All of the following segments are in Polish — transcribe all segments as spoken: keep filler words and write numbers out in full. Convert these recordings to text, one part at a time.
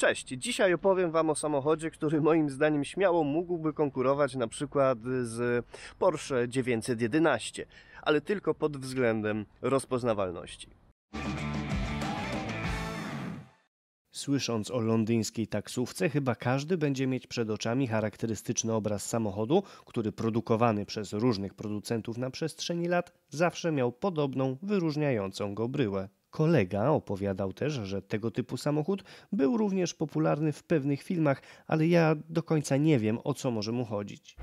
Cześć, dzisiaj opowiem Wam o samochodzie, który moim zdaniem śmiało mógłby konkurować na przykład z Porsche dziewięćset jedenaście, ale tylko pod względem rozpoznawalności. Słysząc o londyńskiej taksówce, chyba każdy będzie mieć przed oczami charakterystyczny obraz samochodu, który produkowany przez różnych producentów na przestrzeni lat zawsze miał podobną, wyróżniającą go bryłę. Kolega opowiadał też, że tego typu samochód był również popularny w pewnych filmach, ale ja do końca nie wiem, o co może mu chodzić.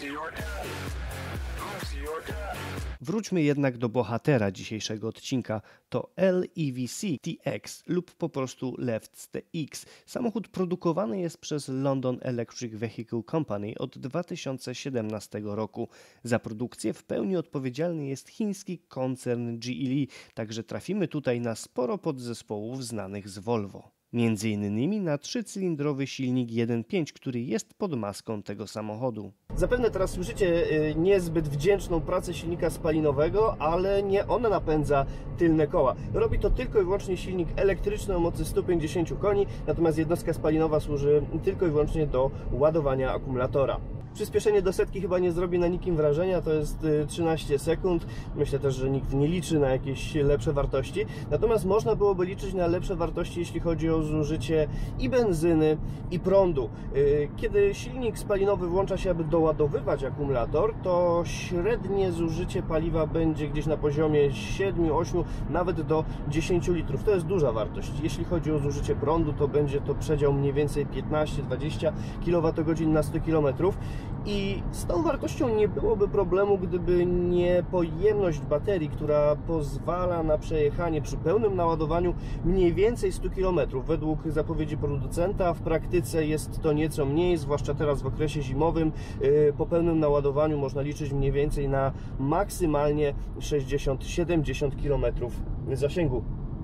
Wróćmy jednak do bohatera dzisiejszego odcinka. To L E V C T X lub po prostu Lefts T X. Samochód produkowany jest przez London Electric Vehicle Company od dwa tysiące siedemnastego roku. Za produkcję w pełni odpowiedzialny jest chiński koncern G L E, także trafimy tutaj na sporo podzespołów znanych z Volvo. Między innymi na trzycylindrowy silnik jeden przecinek pięć, który jest pod maską tego samochodu. Zapewne teraz słyszycie niezbyt wdzięczną pracę silnika spalinowego, ale nie on napędza tylne koła. Robi to tylko i wyłącznie silnik elektryczny o mocy stu pięćdziesięciu koni, natomiast jednostka spalinowa służy tylko i wyłącznie do ładowania akumulatora. Przyspieszenie do setki chyba nie zrobi na nikim wrażenia, to jest trzynaście sekund. Myślę też, że nikt nie liczy na jakieś lepsze wartości. Natomiast można byłoby liczyć na lepsze wartości, jeśli chodzi o zużycie i benzyny, i prądu. Kiedy silnik spalinowy włącza się, aby doładowywać akumulator, to średnie zużycie paliwa będzie gdzieś na poziomie siedmiu, ośmiu, nawet do dziesięciu litrów. To jest duża wartość. Jeśli chodzi o zużycie prądu, to będzie to przedział mniej więcej piętnaście do dwudziestu kilowatogodzin na sto kilometrów. I z tą wartością nie byłoby problemu, gdyby nie pojemność baterii, która pozwala na przejechanie przy pełnym naładowaniu mniej więcej stu kilometrów. Według zapowiedzi producenta w praktyce jest to nieco mniej, zwłaszcza teraz w okresie zimowym. Po pełnym naładowaniu można liczyć mniej więcej na maksymalnie sześćdziesiąt do siedemdziesięciu kilometrów zasięgu.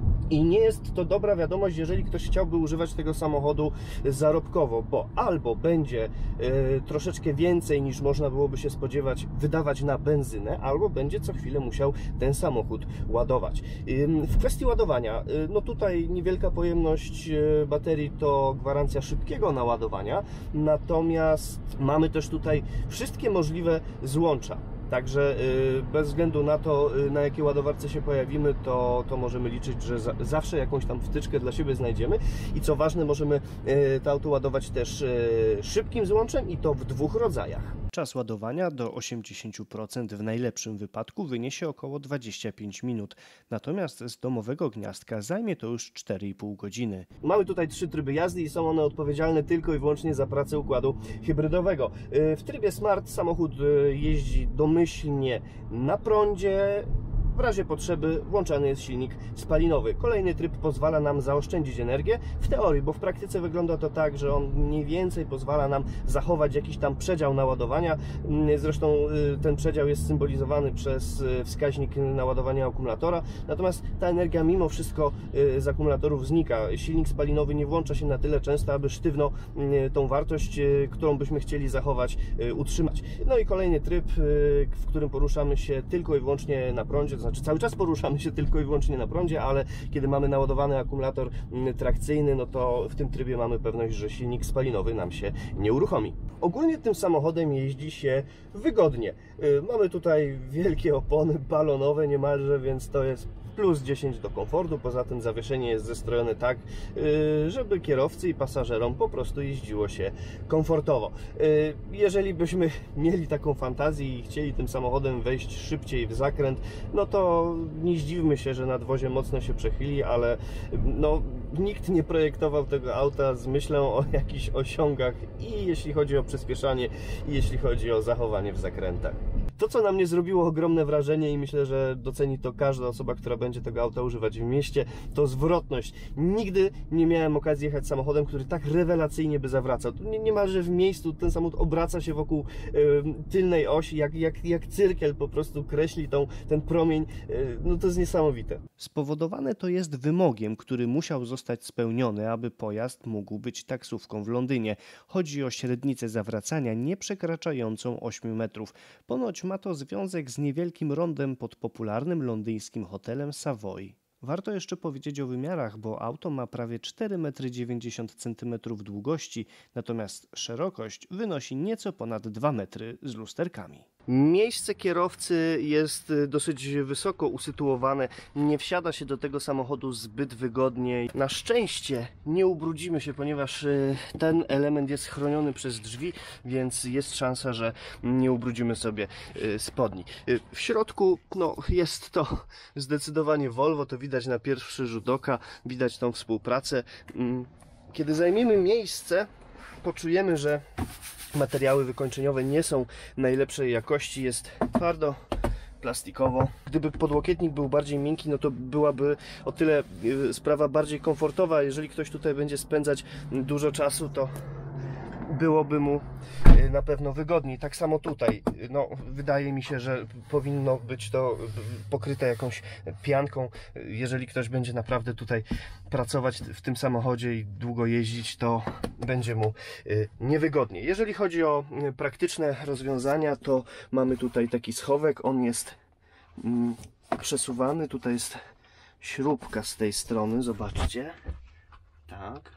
I nie jest to dobra wiadomość, jeżeli ktoś chciałby używać tego samochodu zarobkowo, bo albo będzie y, troszeczkę więcej niż można byłoby się spodziewać wydawać na benzynę, albo będzie co chwilę musiał ten samochód ładować. Y, w kwestii ładowania, y, no tutaj niewielka pojemność y, baterii to gwarancja szybkiego naładowania, natomiast mamy też tutaj wszystkie możliwe złącza. Także bez względu na to, na jakiej ładowarce się pojawimy, to, to możemy liczyć, że za, zawsze jakąś tam wtyczkę dla siebie znajdziemy. I co ważne, możemy to auto ładować też szybkim złączem i to w dwóch rodzajach. Czas ładowania do osiemdziesięciu procent w najlepszym wypadku wyniesie około dwadzieścia pięć minut, natomiast z domowego gniazdka zajmie to już cztery i pół godziny. Mamy tutaj trzy tryby jazdy i są one odpowiedzialne tylko i wyłącznie za pracę układu hybrydowego. W trybie Smart samochód jeździ domyślnie na prądzie. W razie potrzeby włączany jest silnik spalinowy. Kolejny tryb pozwala nam zaoszczędzić energię w teorii, bo w praktyce wygląda to tak, że on mniej więcej pozwala nam zachować jakiś tam przedział naładowania. Zresztą ten przedział jest symbolizowany przez wskaźnik naładowania akumulatora. Natomiast ta energia mimo wszystko z akumulatorów znika. Silnik spalinowy nie włącza się na tyle często, aby sztywno tą wartość, którą byśmy chcieli zachować, utrzymać. No i kolejny tryb, w którym poruszamy się tylko i wyłącznie na prądzie. To znaczy cały czas poruszamy się tylko i wyłącznie na prądzie, ale kiedy mamy naładowany akumulator trakcyjny, no to w tym trybie mamy pewność, że silnik spalinowy nam się nie uruchomi. Ogólnie tym samochodem jeździ się wygodnie. Mamy tutaj wielkie opony balonowe niemalże, więc to jest plus dziesięć do komfortu. Poza tym zawieszenie jest zestrojone tak, żeby kierowcy i pasażerom po prostu jeździło się komfortowo. Jeżeli byśmy mieli taką fantazję i chcieli tym samochodem wejść szybciej w zakręt, no to nie zdziwmy się, że nadwozie mocno się przechyli, ale no, nikt nie projektował tego auta z myślą o jakichś osiągach i jeśli chodzi o przyspieszanie, i jeśli chodzi o zachowanie w zakrętach. To, co na mnie zrobiło ogromne wrażenie i myślę, że doceni to każda osoba, która będzie tego auta używać w mieście, to zwrotność. Nigdy nie miałem okazji jechać samochodem, który tak rewelacyjnie by zawracał. Niemalże w miejscu ten samochód obraca się wokół y, tylnej osi, jak, jak, jak cyrkiel po prostu kreśli tą, ten promień. Y, no to jest niesamowite. Spowodowane to jest wymogiem, który musiał zostać spełniony, aby pojazd mógł być taksówką w Londynie. Chodzi o średnicę zawracania nie przekraczającą ośmiu metrów. Ponoć ma to związek z niewielkim rondem pod popularnym londyńskim hotelem Savoy. Warto jeszcze powiedzieć o wymiarach, bo auto ma prawie cztery metry dziewięćdziesiąt centymetrów długości, natomiast szerokość wynosi nieco ponad dwa metry z lusterkami. Miejsce kierowcy jest dosyć wysoko usytuowane, nie wsiada się do tego samochodu zbyt wygodnie. Na szczęście nie ubrudzimy się, ponieważ ten element jest chroniony przez drzwi, więc jest szansa, że nie ubrudzimy sobie spodni. W środku no, jest to zdecydowanie Volvo, to widać na pierwszy rzut oka, widać tą współpracę. Kiedy zajmiemy miejsce, poczujemy, że materiały wykończeniowe nie są najlepszej jakości, jest twardo, plastikowo. Gdyby podłokietnik był bardziej miękki, no to byłaby o tyle sprawa bardziej komfortowa. Jeżeli ktoś tutaj będzie spędzać dużo czasu, to byłoby mu na pewno wygodniej. Tak samo tutaj. No, wydaje mi się, że powinno być to pokryte jakąś pianką. Jeżeli ktoś będzie naprawdę tutaj pracować w tym samochodzie i długo jeździć, to będzie mu niewygodnie. Jeżeli chodzi o praktyczne rozwiązania, to mamy tutaj taki schowek. On jest mm, przesuwany. Tutaj jest śrubka z tej strony. Zobaczcie. Tak.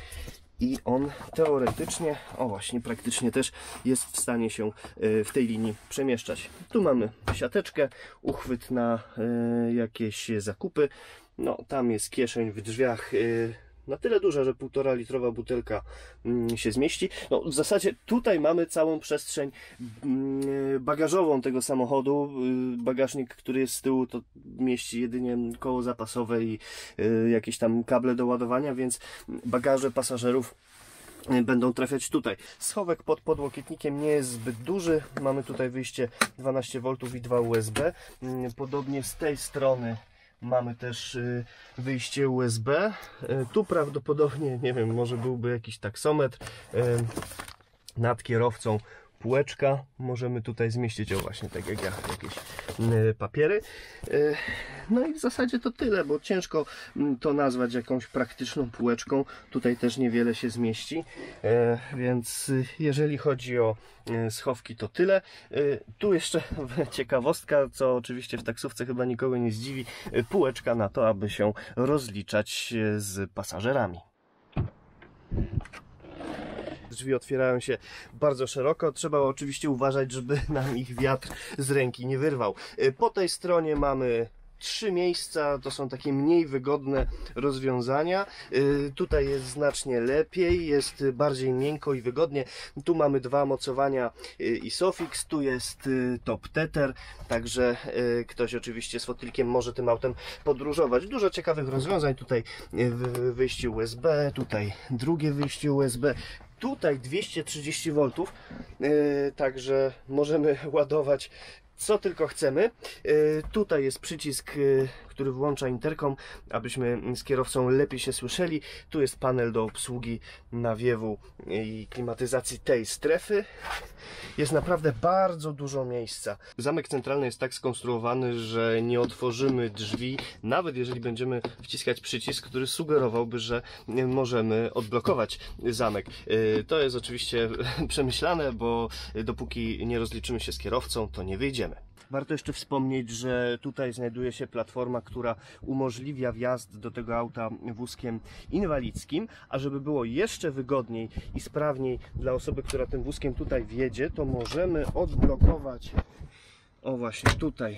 I on teoretycznie, o właśnie, praktycznie też jest w stanie się w tej linii przemieszczać. Tu mamy siateczkę, uchwyt na jakieś zakupy. No, tam jest kieszeń w drzwiach na tyle duża, że półtora litrowa butelka się zmieści. No, w zasadzie tutaj mamy całą przestrzeń bagażową tego samochodu. Bagażnik, który jest z tyłu, to mieści jedynie koło zapasowe i jakieś tam kable do ładowania, więc bagaże pasażerów będą trafiać tutaj. Schowek pod podłokietnikiem nie jest zbyt duży. Mamy tutaj wyjście dwanaście woltów i dwa U S B. Podobnie z tej strony mamy też wyjście U S B. Tu prawdopodobnie, nie wiem, może byłby jakiś taksometr. Nad kierowcą półeczka. Możemy tutaj zmieścić, o właśnie, tak jak ja, jakieś papiery. No i w zasadzie to tyle, bo ciężko to nazwać jakąś praktyczną półeczką. Tutaj też niewiele się zmieści, więc jeżeli chodzi o schowki, to tyle. Tu jeszcze ciekawostka, co oczywiście w taksówce chyba nikogo nie zdziwi, półeczka na to, aby się rozliczać z pasażerami. Drzwi otwierają się bardzo szeroko. Trzeba oczywiście uważać, żeby nam ich wiatr z ręki nie wyrwał. Po tej stronie mamy trzy miejsca, to są takie mniej wygodne rozwiązania. Tutaj jest znacznie lepiej, jest bardziej miękko i wygodnie. Tu mamy dwa mocowania Isofix, tu jest top tether, także ktoś oczywiście z fotylkiem może tym autem podróżować. Dużo ciekawych rozwiązań. Tutaj wyjście U S B, tutaj drugie wyjście U S B. Tutaj dwieście trzydzieści woltów, także możemy ładować co tylko chcemy. Tutaj jest przycisk, który włącza interkom, abyśmy z kierowcą lepiej się słyszeli. Tu jest panel do obsługi nawiewu i klimatyzacji tej strefy. Jest naprawdę bardzo dużo miejsca. Zamek centralny jest tak skonstruowany, że nie otworzymy drzwi, nawet jeżeli będziemy wciskać przycisk, który sugerowałby, że możemy odblokować zamek. To jest oczywiście przemyślane, bo dopóki nie rozliczymy się z kierowcą, to nie wyjdziemy. Warto jeszcze wspomnieć, że tutaj znajduje się platforma, która umożliwia wjazd do tego auta wózkiem inwalidzkim, a żeby było jeszcze wygodniej i sprawniej dla osoby, która tym wózkiem tutaj wjedzie, to możemy odblokować, o właśnie tutaj,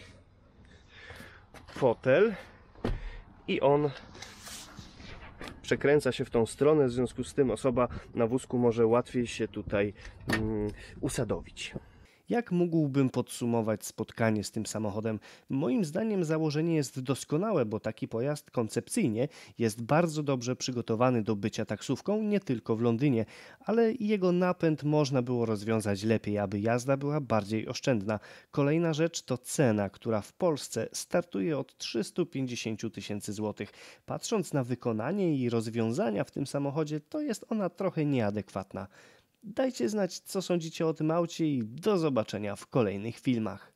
fotel i on przekręca się w tą stronę, w związku z tym osoba na wózku może łatwiej się tutaj um, usadowić. Jak mógłbym podsumować spotkanie z tym samochodem? Moim zdaniem założenie jest doskonałe, bo taki pojazd koncepcyjnie jest bardzo dobrze przygotowany do bycia taksówką nie tylko w Londynie, ale jego napęd można było rozwiązać lepiej, aby jazda była bardziej oszczędna. Kolejna rzecz to cena, która w Polsce startuje od trzystu pięćdziesięciu tysięcy złotych. Patrząc na wykonanie i rozwiązania w tym samochodzie, to jest ona trochę nieadekwatna. Dajcie znać, co sądzicie o tym aucie i do zobaczenia w kolejnych filmach.